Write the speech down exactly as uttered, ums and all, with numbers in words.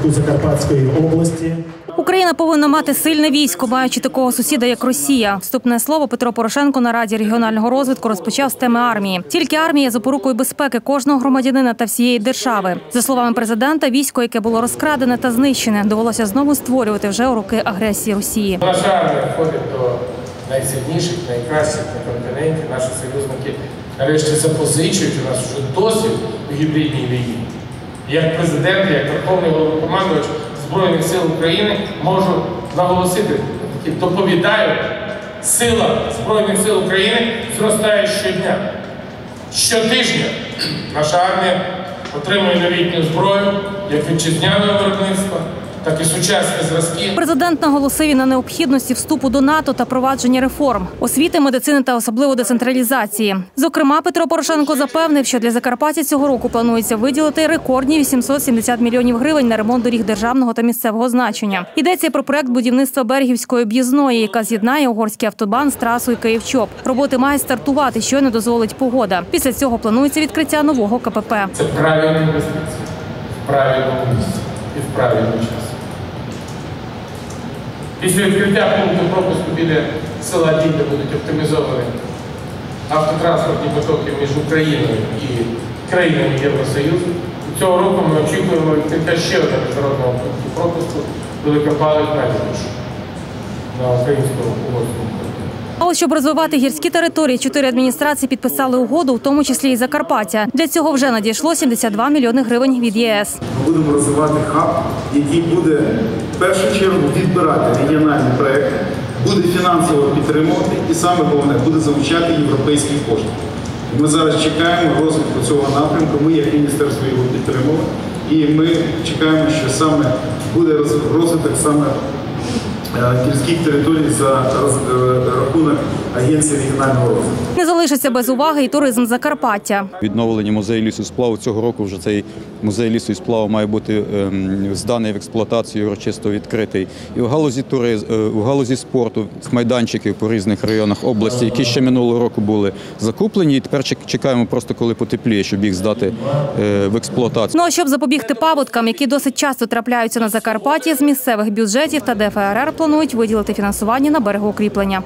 розвитку Закарпатської області. Україна повинна мати сильне військо, маючи такого сусіда, як Росія. Вступне слово Петро Порошенко на Раді регіонального розвитку розпочав з теми армії. Тільки армія є запорукою безпеки кожного громадянина та всієї держави. За словами президента, військо, яке було розкрадене та знищене, довелося знову створювати вже у роки агресії Росії. Наша армія входить до найсильніших, найкращих на континенті. Наші союзники нарешті запозичують у нас вже досвід у гібридній війні. Як президент, як Верховний Головнокомандувач Збройних сил України можу наголосити, доповідаю, сила Збройних сил України зростає щодня. Щотижня наша армія отримує новітню зброю, як вітчизняного виробництва, так і сучасні зразки. Президент наголосив і на необхідності вступу до НАТО та провадження реформ – освіти, медицини та особливо децентралізації. Зокрема, Петро Порошенко запевнив, що для Закарпаття цього року планується виділити рекордні вісімсот сімдесят мільйонів гривень на ремонт доріг державного та місцевого значення. Йдеться про проект будівництва Берегівської об'їзної, яка з'єднає угорський автобан з трасою Київ-Чоп. Роботи мають стартувати, щойно дозволить погода. Після цього планується відкриття нового ка пе пе. Це правильні інвестиції в правильному місці і в правильному часі. Після відкриття пункту пропуску біля села Дібне будуть оптимізовані автотранспортні потоки між Україною і країнами Євросоюзу. Цього року ми очікуємо відкриття ще одного міжнародного пункту пропуску Великопалець-Надвірна на українському угорському. А ось щоб розвивати гірські території, чотири адміністрації підписали угоду, в тому числі і Закарпаття. Для цього вже надійшло сімдесят два мільйони гривень від є ес. Ми будемо розвивати хаб, який буде в першу чергу відбирати регіональні проекти, буде фінансово підтримувати і саме головне, буде залучати європейські кошти. Ми зараз чекаємо розвитку цього напрямку, ми як міністерство його підтримали і ми чекаємо, що саме буде розвиток саме гірських територій за рахунок Агенції регіонального розвитку. Не залишиться без уваги і туризм Закарпаття. Відновлення музею лісу і сплаву цього року вже цей музей лісу і сплаву має бути ем, зданий в експлуатацію, урочисто відкритий. І в галузі туризму, в галузі спорту, майданчиків по різних районах області, які ще минулого року були закуплені, і тепер чекаємо просто коли потепліє, щоб їх здати е, в експлуатацію. Ну а щоб запобігти паводкам, які досить часто трапляються на Закарпатті, з місцевих бюджетів та де еф ер ер планують виділити фінансування на берегоукріплення.